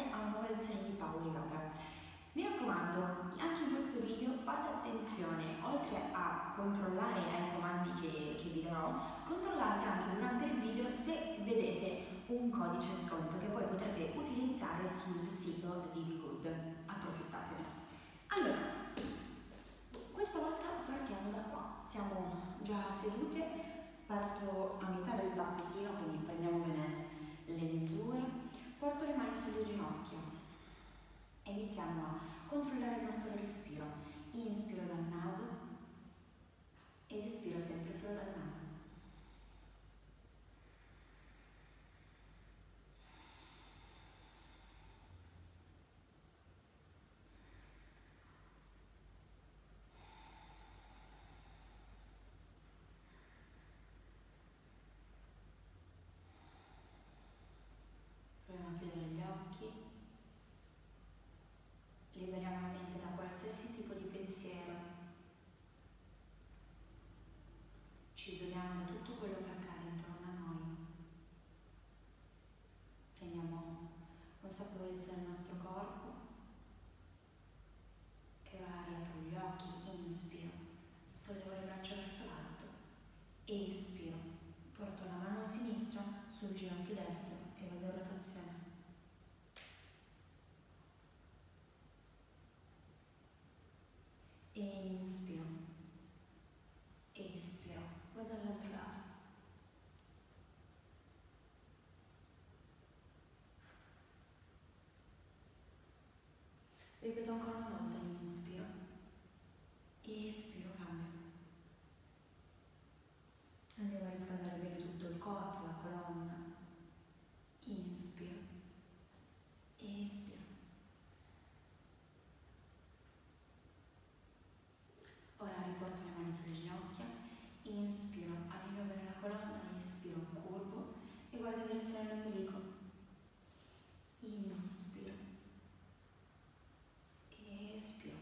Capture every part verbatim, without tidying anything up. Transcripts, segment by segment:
benvenirsi a una nuova lezione di Power Yoga. Mi raccomando, anche in questo video fate attenzione, oltre a controllare ai comandi che, che vi darò, controllate anche durante il video se vedete un codice sconto che poi potrete utilizzare sul sito di Be Good. Approfittatene. Allora, questa volta partiamo da qua, siamo già sedute, parto a metà del tappetino, quindi prendiamo bene le misure, porto le mani sulle ginocchia e iniziamo a controllare il nostro respiro. Inspiro dal naso ed espiro sempre solo dal naso. Proviamo a chiudere gli occhi, liberiamo la mente da qualsiasi tipo di pensiero, ci isoliamo da tutto quello che accade intorno a noi, prendiamo consapevolezza del nostro corpo e ora riapro gli occhi, inspiro, sollevo le braccia verso l'alto, espiro, porto la mano sinistra sul ginocchio destro e vado in rotazione. E inspiro, espiro, vado dall'altro lato. Ripeto ancora una volta, inspiro, espiro, cambio. Andiamo a riscaldare bene tutto il corpo, la colonna. Inspiro, espiro. Ora riporto le mani sulle ginocchia, inspiro, allineo bene la colonna, espiro, curvo e guardo in direzione dell'ombelico. Inspiro, espiro.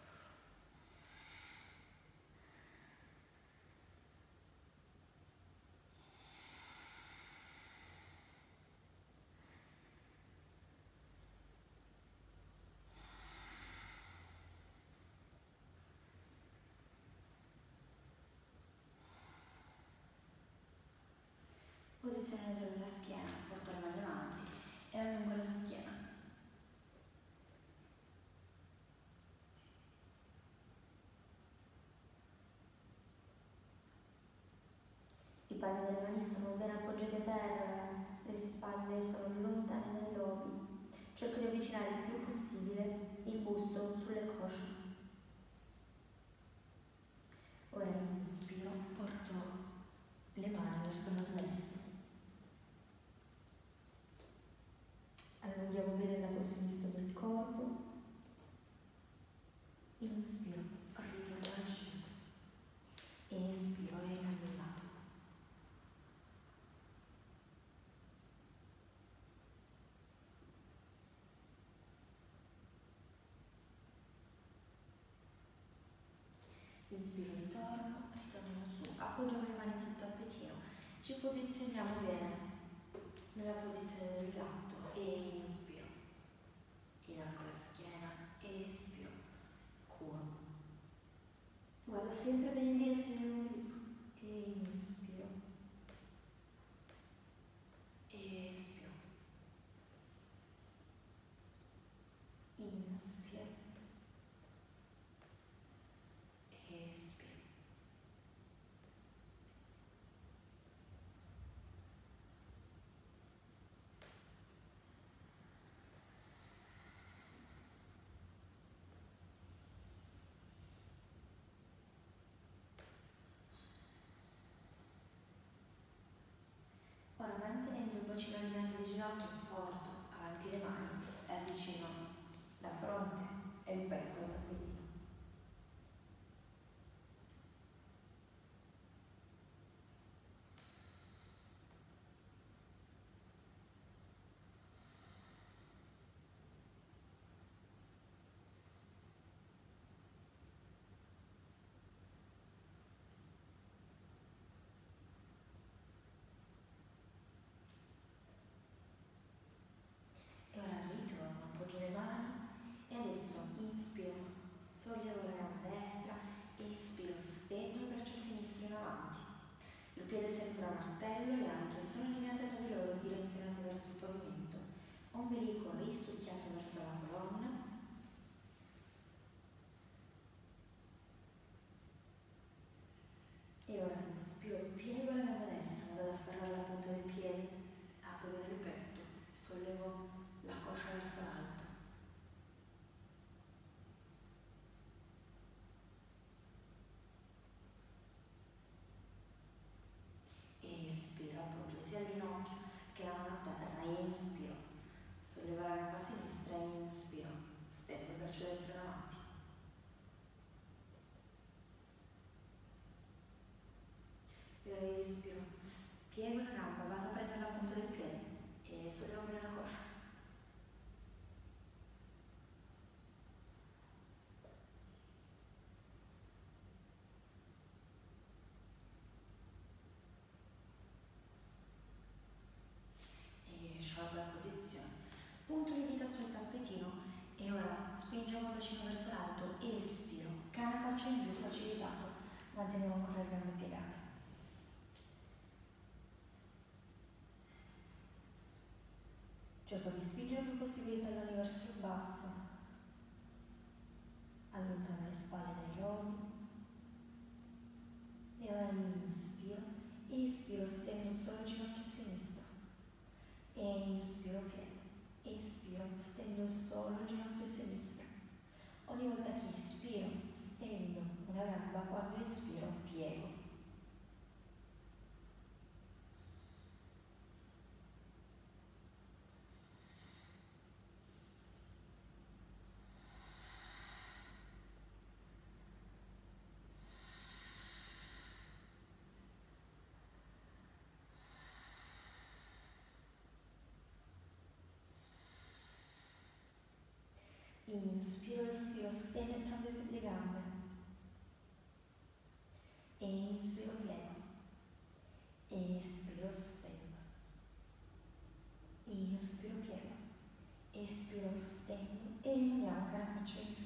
Posizionaggio della schiena, porto le mani avanti e allungo la schiena. I palmi delle mani sono ben appoggiati a terra, le spalle sono lontane dai lobi. Cerco di avvicinare il più possibile il busto sulle cosce. Ora inspiro, porto le mani verso il lato destro. Allunghiamo bene il lato sinistro del corpo. Inspiro, ritorno al centro. Espiro e cambio il lato. Inspiro, ritorno, ritorniamo su, appoggiamo le mani sul tappetino, ci posizioniamo bene nella posizione del gatto e inspiro, inarco la schiena, espiro, curvo, guardo sempre bene in direzione dell'ombelico e inspiro, espiro, inspiro, espiro. Ora, mantenendo il bacino allineato alle ginocchia, porto avanti le mani e avvicino la fronte e il petto al tappetino. E ora ritorno destra martello, le anche sono allineate tra di loro, direzionate verso il pavimento. Ombelico risucchiato verso la colonna. E ora inspiro, piego la gamba destra, vado ad afferrare la punta del piede, apro bene il petto, sollevo la coscia verso l'alto. E espiro, appoggio sia il ginocchio che la mano a terra, e inspiro, sollevo la gamba sinistra e inspiro, stendo il braccio destro in avanti. E ora espiro, piego la gamba, vado a prendere la punta del piede e sollevo bene la coscia. E sciolgo la posizione. Punto le dita sul tappetino e ora spingiamo il bacino verso l'alto, espiro, cane faccia in giù, facilitato, manteniamo ancora le gambe piegate. Cerco di spingere il più possibile i talloni verso il basso, allontano le spalle dai lobi, e ora inspiro, espiro, stendo solo il ginocchio sinistro, e inspiro, piego, espiro, stendo solo il ginocchio sinistro. Ogni volta che espiro, stendo una gamba, quando espiro, piego. Inspiro, espiro, stendo entrambe le gambe. E inspiro, piego. Espiro, stendo. Inspiro, piego. Espiro, stendo. E rimaniamo cara faccia in giù.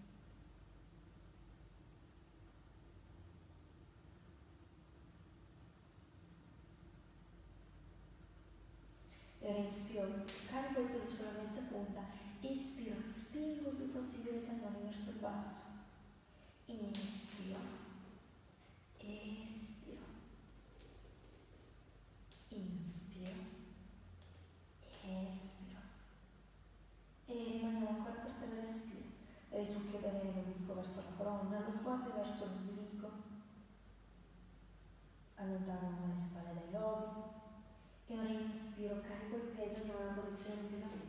E ora inspiro, carico il peso sulla mezza punta. Espiro, spingo il più possibile i talloni verso il basso. Inspiro, espiro, inspiro, espiro. E rimaniamo ancora per terra le respiro. Risucchio bene l'obliquo verso la colonna, lo sguardo verso l'obliquo. Allontano le spalle dai lobi. E ora inspiro, carico il peso, andiamo nella posizione di piegamento.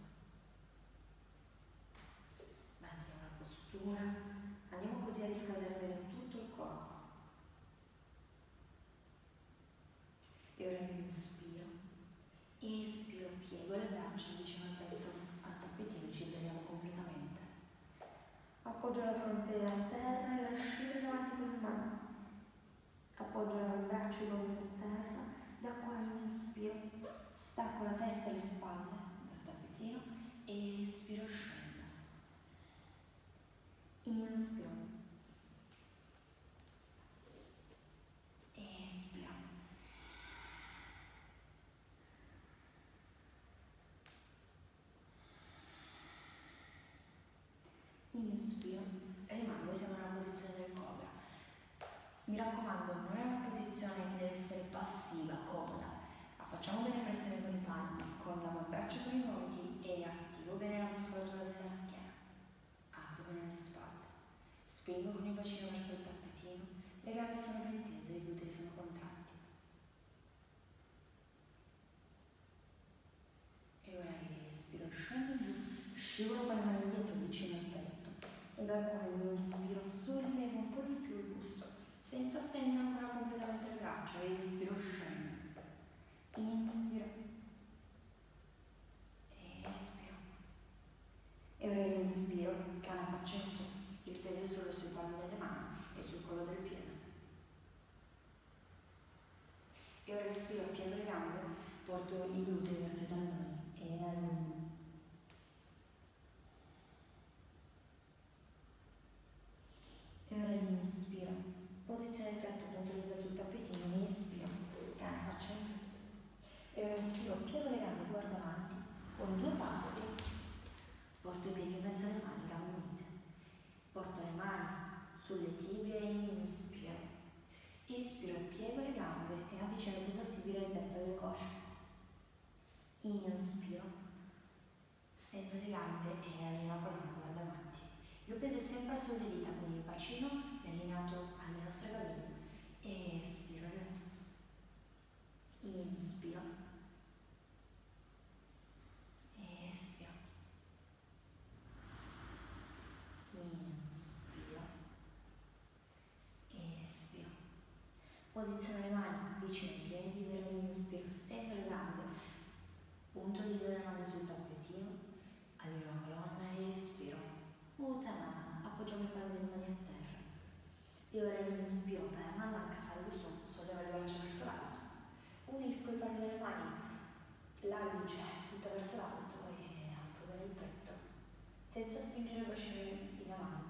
Andiamo così a riscaldare bene tutto il corpo. E ora inspiro, espiro, piego le braccia vicino al petto, al tappetino, ci tiriamo completamente. Appoggio la fronte a terra e lascio in avanti con le mani. Appoggio il braccio e i gomiti a terra, da qua inspiro, stacco la testa e le spalle dal tappetino e espiro, scendo. Inspiro, espiro, inspiro, rimango, siamo nella posizione del cobra. Mi raccomando, non è una posizione che deve essere passiva, comoda. Facciamo bene pressione con i palmi, con l'avambraccio con i gomiti e attivo bene la muscolatura della schiena. Apro bene le spalle. Spingo con il bacino verso il tappetino, le gambe sono ben tese, i glutei sono contratti. E ora espiro, scendo giù, scivolo con le mani dietro vicino al petto. E da qua inspiro, sollevo un po' di più il busto, senza stendere ancora completamente il braccio, e espiro, scendo. Inspiro. Espiro. E ora inspiro, cane faccia in su. Il peso è solo sui palmi delle mani e sul collo del piede. E ora espiro, piego le gambe, porto i glutei verso i talloni e allungo. E ora inspiro, posizione del petto, punto le dita sul tappetino, espiro, cane inspiro, piego le gambe, guardo avanti, con due passi, porto i piedi in mezzo alle mani, gambe unite. Porto le mani sulle tibie e inspiro. Inspiro, piego le gambe e avvicino il più possibile il petto alle cosce. Inspiro, stendo le gambe e allineo la colonna, guardo avanti. Il peso è sempre sulle dita, quindi il bacino è allineato alle nostre caviglie. Espiro, rilasso. Inspiro. Espiro. Inspiro. Espiro. Posiziono le mani vicino ai piedi, vero inspiro, stendo le gambe, punto il dito delle mani sul tappetino, allineo la colonna e espiro. Uttanasana, appoggiamo i palmi delle mani a terra. E ora inspiro, perna, manca, salgo su, sollevo le braccia verso l'alto. Unisco i palmi delle mani, l'alluce tutta verso l'alto e apro bene il petto, senza spingere il bacino in avanti.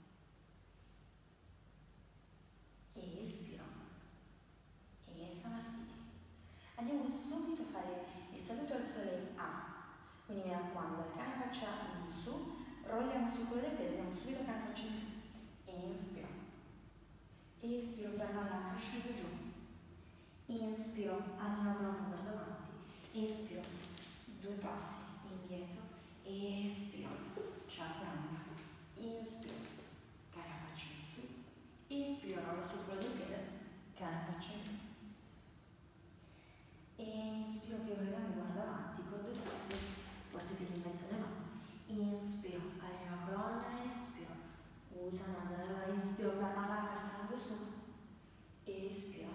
E espiro. E Samasthiti. Andiamo subito a fare il saluto al sole A. Quindi mi raccomando, dal cane faccia in su, rolliamo sul culo del piede, andiamo subito a cane faccia in giù. Inspiro. Espiro, prendo l'anca, scendo giù. Inspiro, allineo la colonna, guardo avanti. Espiro, due passi indietro. Espiro, chaturanga. Inspiro, cane faccia in su. Inspiro, rollo sul culo del piede, cane faccia in giù. E inspiro, piego le gambe, guardo avanti, con due passi, porto i piedi in mezzo alle mani. Inspiro, allineo la colonna, espiro. Uttanasana, allora inspiro, perna larga, salgo su. Espiro.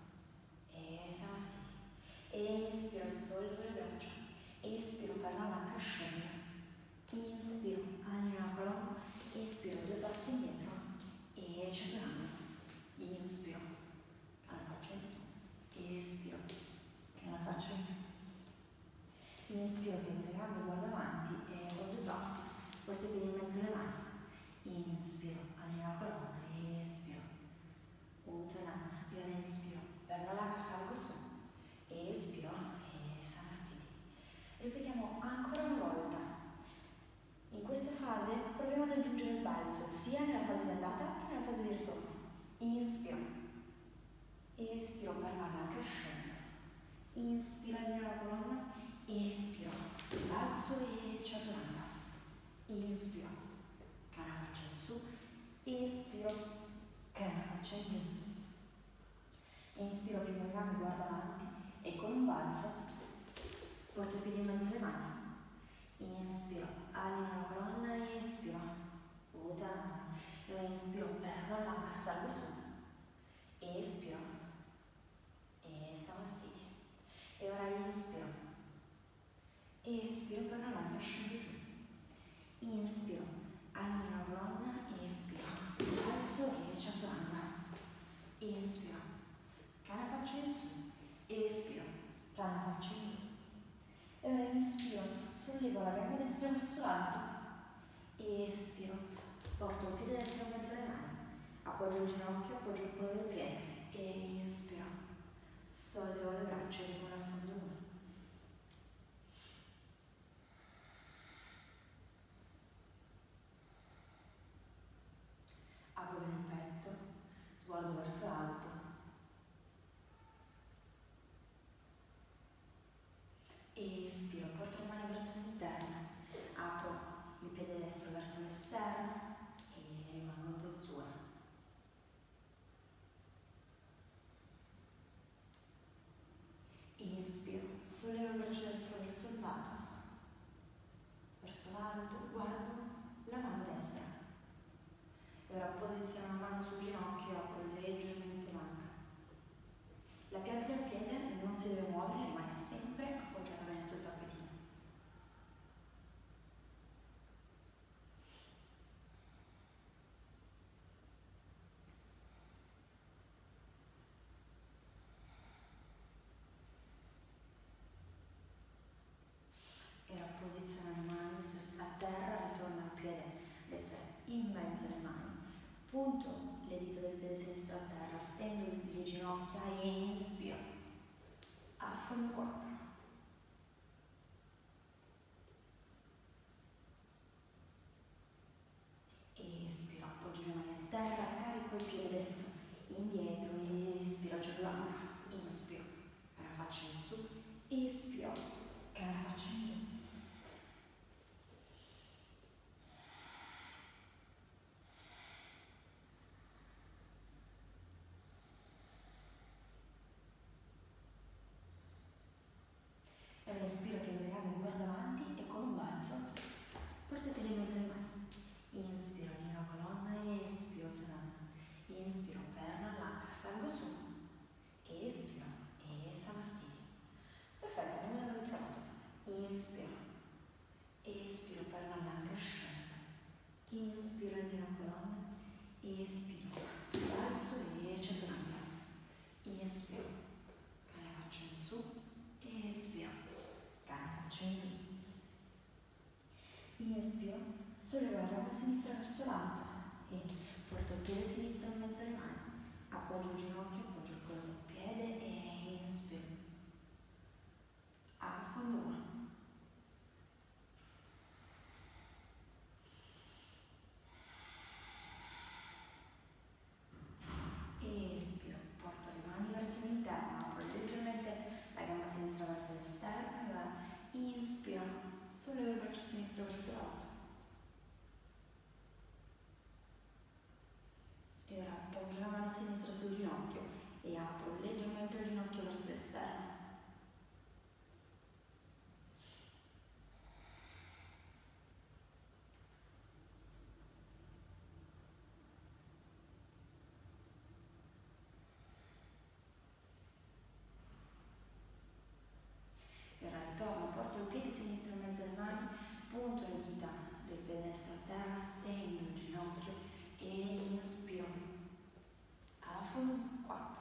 E Samasthiti. Espiro, sollevo le braccia. Espiro, perna larga, scendo. Inspiro, allineo la colonna. Espiro, due passi indietro. E chaturanga. Inspiro, cane faccia in su. Espiro, cane faccia in giù. Inspiro, piego le gambe, guardo avanti e con due passi porto i piedi in mezzo alle mani. Inspiro, allineo la colonna, espiro. Uttanasana, io ora inspiro, perna larga, salgo su. Espiro e Samasthiti. Ripetiamo ancora una volta. In questa fase proviamo ad aggiungere il balzo sia nella fase di andata che nella fase di ritorno. Inspiro. Espiro, perna larga, scendo. Inspiro, allineo la colonna. Espiro, balzo e chaturanga. Inspiro, cane faccia in su. Espiro, cane faccia in giù. Inspiro, piego le gambe, guardo avanti e con un balzo porto i piedi in mezzo alle mani. Inspiro, allineo la colonna e espiro. Uttanasana. E ora inspiro, perna larga, salgo su. Espiro. E Samasthiti. E ora inspiro. Espiro, perna larga, scendo giù. Inspiro, allineo la colonna, espiro. Balzo e chaturanga. Inspiro, cane faccia in su. Espiro, prana faccia in giù. E ora inspiro, sollevo la gamba destra verso l'alto. Espiro, porto il piede destro in mezzo alle mani. Appoggio il ginocchio, appoggio il culo del piede. E inspiro, sollevo le braccia e sono al fondo uno. Apro bene il petto, sguardo verso l'alto. Espiro, porto le mani verso l'interno, apro il piede destro verso l'esterno e rimango in postura. verso l'alto e porto il piede sinistro in mezzo alle mani, appoggio il ginocchio, appoggio il collo del piede e inspiro. Affondo uno. Espiro, porto le mani verso l'interno, apro leggermente la gamba sinistra verso l'esterno e ora inspiro, sollevo il braccio sinistro verso l'alto. E ora appoggio la mano sinistra sul ginocchio e apro leggermente il ginocchio verso l'esterno. E ora ritorno, porto il piede sinistro in mezzo alle mani, punto le dita del piede destro a terra, stendo il ginocchio e inspiro. Affondo, quattro.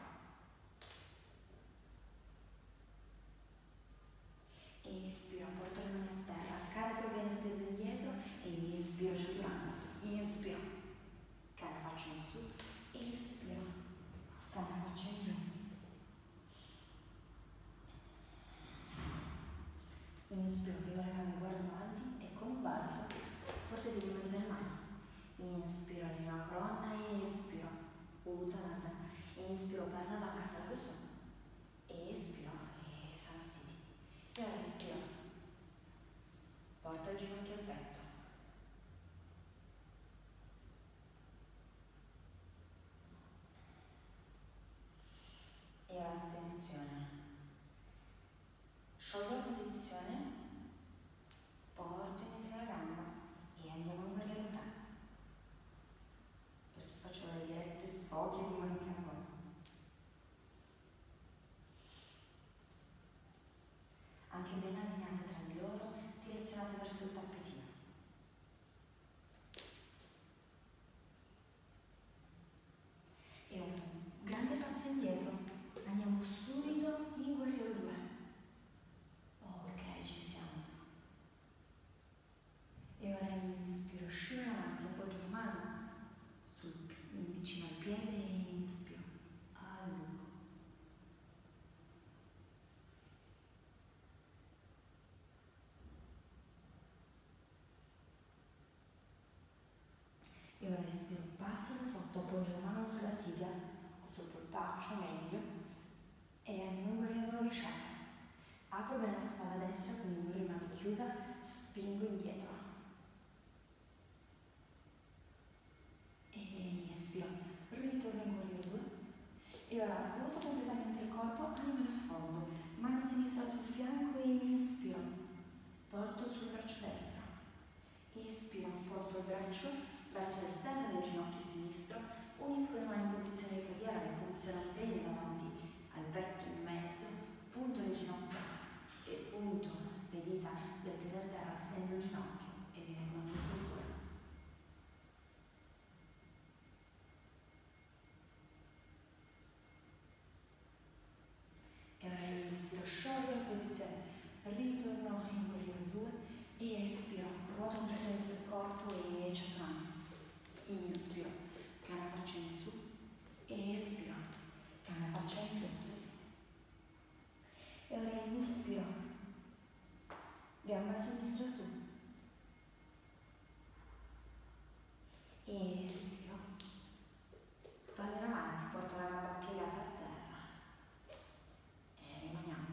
Espiro, porto le mani a terra, carico bene il peso indietro e inspiro cedurando. Inspiro, cara faccio in su, espiro, cara faccio in giù. Inspiro, piego le gambe, guardo avanti e con un balzo porto i piedi in mezzo alle mani. Inspiro, arrivo a colonna e espiro, Uttanasana. Inspiro, perna vacca, salgo su. Espiro e Samasthiti. E ora respiro. Porta il ginocchio al petto. E ora attenzione. Sciolgo la posizione, porto dentro la gamba e andiamo in guerriero tre. Per chi faccio le dirette so che mi manca una cosa. Anche ben allineate tra di loro, direzionate verso il tappetino. E un grande passo indietro, andiamo subito in guerriero due. Ok, ci siamo. E ora inspiro, scendo avanti, appoggio la mano sul, vicino al piede e inspiro, allungo. E ora respiro, passo da sotto, appoggio la mano sulla tibia, o sul polpaccio meglio, e andiamo in guerriero rovesciato. Apro bene la spalla destra, quindi rimane chiusa, spingo indietro. E inspiro, ritorno in guerriero due. E ora ruoto completamente il corpo, anima nel fondo, mano sinistra sul fianco e inspiro, porto sul braccio destro. Espiro, porto il braccio verso l'esterno del ginocchio sinistro, unisco le mani in posizione di caviera, le posiziono bene davanti al petto in mezzo, punto le ginocchia e punto le dita del piede a terra, stendo il ginocchio e mando in chiusura. E ora inspiro, sciolgo la posizione, ritorno in guerriero due e espiro, ruoto completamente il corpo e ciaturanga. Inspiro, cara faccia in su, e espiro, cara faccia in giù. E ora inspiro, gamba sinistra su, e espiro, vado in avanti, porto la gamba piegata a terra e rimaniamo.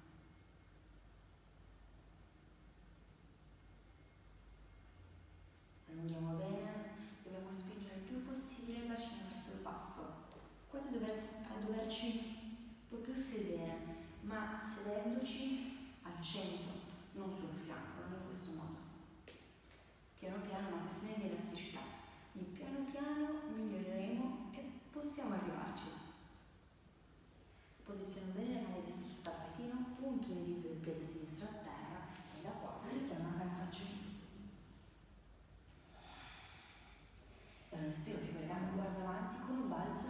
Allunghiamo bene, dobbiamo spingere il più possibile il bacino verso il basso, quasi dover, a doverci proprio sedere, ma sedendoci al centro, non sul fianco, non in questo modo. Piano piano è una questione di elasticità, quindi piano piano miglioreremo e possiamo arrivarci. Posiziono bene le mani adesso sul tappetino, punto le dita del piede sinistro a terra e da qua ritorno a faccia in giù. E ora inspiro, piego le gambe, guardo avanti con un balzo,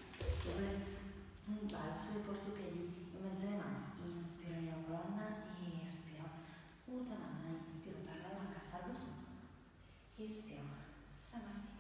un balzo e porto i piedi in mezzo alle mani. Inspiro in una colonna e espiro. Uttanasana, inspiro per la vacca, salgo su. Espiro, Samasthiti.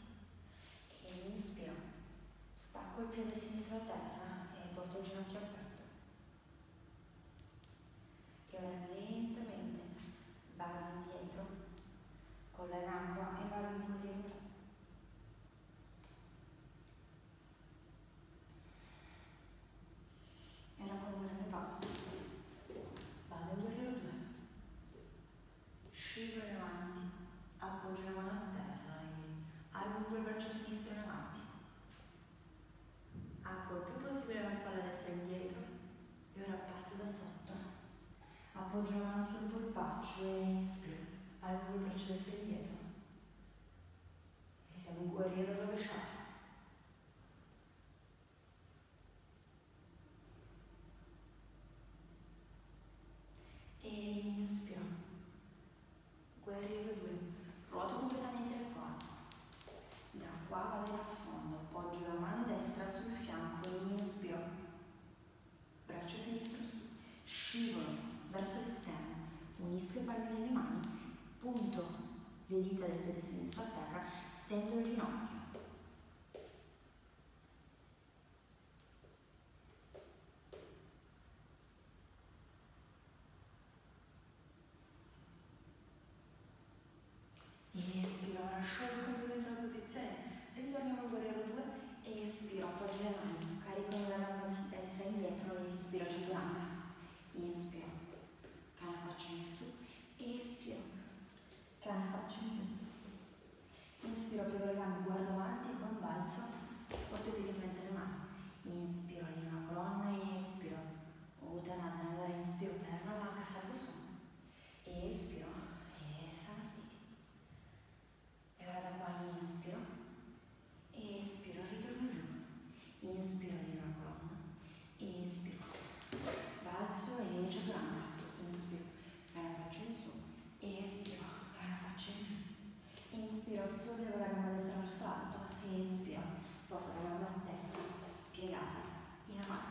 appoggio la mano sul polpaccio e inspiro, allungo il braccio destro e indietro. E siamo un guerriero rovesciato. E inspiro, guerriero due, ruoto completamente il corpo. Da qua vado in affondo, appoggio la mano destra sul fianco e inspiro, braccio sinistro su, scivolo verso l'esterno, unisco i palmi delle mani, punto le dita del piede sinistro a terra, stendo il ginocchio. E espiro, ora sciolgo completamente la posizione, ritorniamo al guerriero due e espiro, appoggio le mani, carico la gamba destra indietro e inspiro, chaturanga. Inspiro, cane faccia in su, espiro, cane faccia in giù. Inspiro, piego le gambe, guardo avanti, poi balzo, porto i piedi in mezzo alle mani. Inspiro, lineo una colonna e espiro, Uttanasana, allora inspiro, perno, manca, salgo su. E espiro, e Samasthiti. E ora da qua inspiro, e espiro, ritorno giù. Inspiro, lineo una colonna, espiro, balzo e chaturanga. Inspiro, cane faccia in su, espiro, cane faccia in giù. Inspiro, sollevo la gamba destra verso l'alto, espiro, porto la gamba destra piegata in avanti.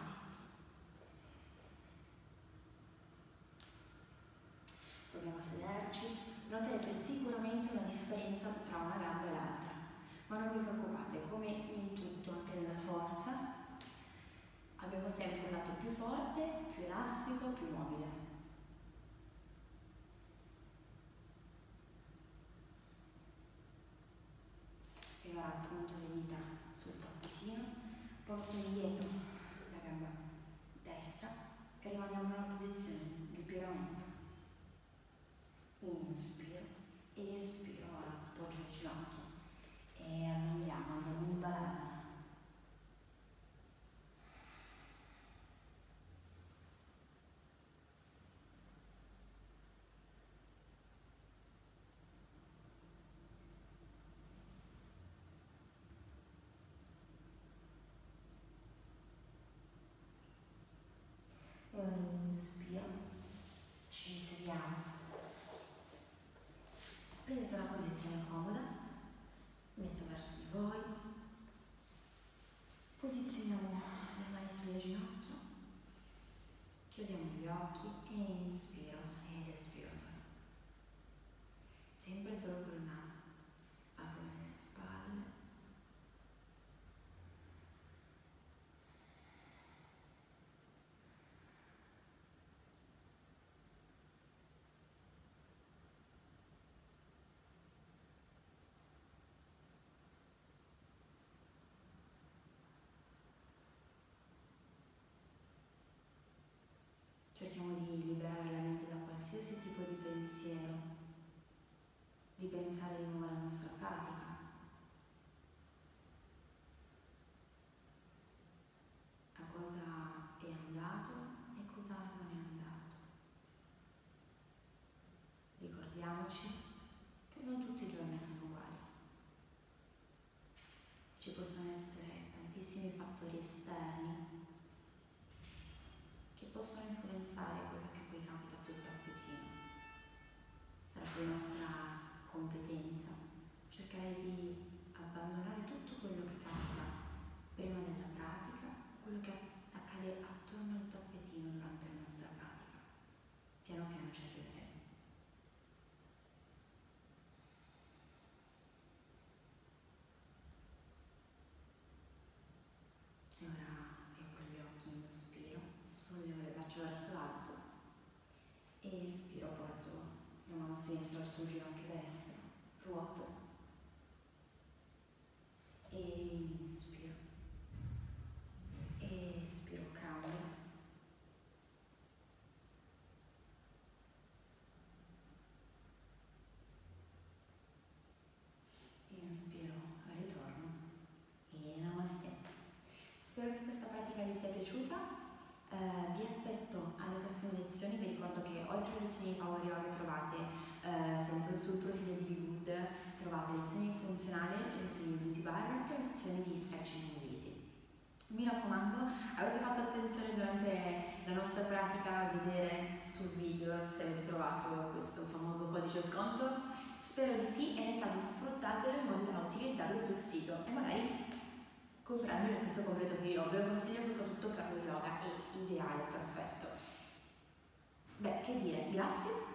Proviamo a sederci, noterete sicuramente una differenza tra una gamba e l'altra, ma non vi preoccupate, come in tutto, anche nella forza, abbiamo sempre un lato più forte, più elastico, più mobile. E ora appunto le dita sul tappetino, porto indietro la gamba destra e rimaniamo nella posizione di piegamento. Inspiro, espiro, ora appoggio il ginocchio e allunghiamo, andiamo in Balasana. E ora inspiro, ci sediamo. Prendete una posizione comoda, metto verso di voi, posizioniamo le mani sulle ginocchia, chiudiamo gli occhi e inspiro ed espiro solo. Sempre solo col naso, apro le spalle, cerchiamo di liberare la mente da qualsiasi tipo di pensiero, di pensare di nuovo alla nostra pratica, a cosa è andato e cosa non è andato. Ricordiamoci che non tutti i giorni sono uguali. Ci possono essere tantissimi fattori esterni che possono influenzare quello che poi capita sul tappetino. Sarà poi nostra competenza cercare di abbandonare tutto quello che capita prima della pratica, quello che accade attorno al tappetino durante la nostra pratica. Piano piano ci arriveremo. E ora apro gli occhi, inspiro, sollevo le braccia verso l'alto e espiro, porto la mano sinistra sul ginocchio destro, ruoto e inspiro, e espiro, cambio, inspiro, ritorno e namaste. Spero che questa pratica vi sia piaciuta, eh, vi aspetto alle prossime lezioni lezioni, vi ricordo che oltre alle lezioni di Power Yoga trovate eh, sempre sul profilo di BeGood, trovate lezioni di funzionale, lezioni di beauty bar e lezioni di stretching mobility. Mi raccomando, avete fatto attenzione durante la nostra pratica a vedere sul video se avete trovato questo famoso codice sconto? Spero di sì, e nel caso sfruttatelo in modo da utilizzarlo sul sito e magari comprarmi lo stesso completo che io ho. Ve lo consiglio soprattutto per lo yoga, è ideale, perfetto. Beh, che dire, grazie